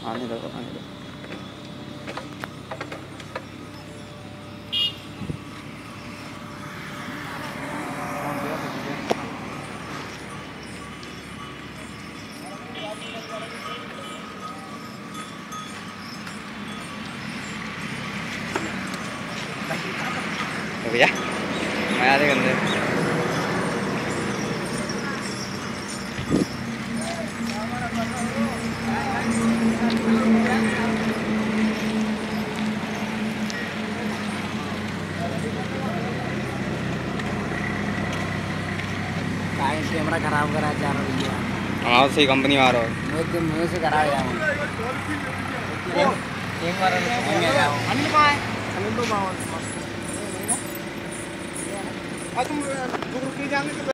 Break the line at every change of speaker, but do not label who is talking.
आने दो आने दो। भैया मैं आधे घंटे
कैमरा खराब करा जा रहा है।
हाँ सही कंपनी आ रहा है
मुझे से करा जाऊँ एक बार अनिल कहाँ है? अनिल तो तुम